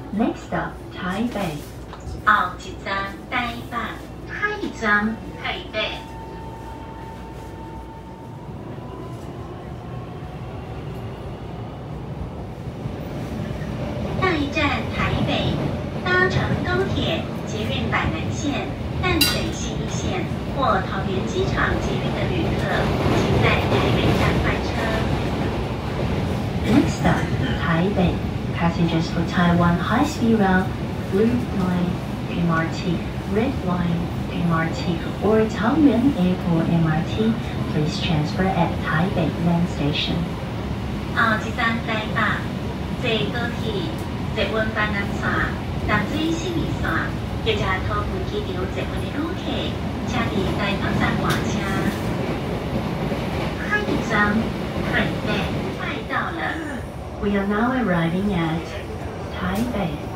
Next stop, Taipei. 后一站台北，下一站台北。下一站台北，搭乘高铁、捷运板南线、淡水信义线或桃园机场捷运的旅客，请在台北站换车。 Next stop, Taipei. Passengers for Taiwan High-Speed Rail, Blue Line, MRT, Red Line, MRT, or Taoyuan Airport MRT, please transfer at Taipei Land Station. 后一站台北，坐高铁、捷运板南线、淡水信义线，或者桃园机场捷运的旅客，请伫台北站换车。下一站台北，快到了。 We are now arriving at Taipei.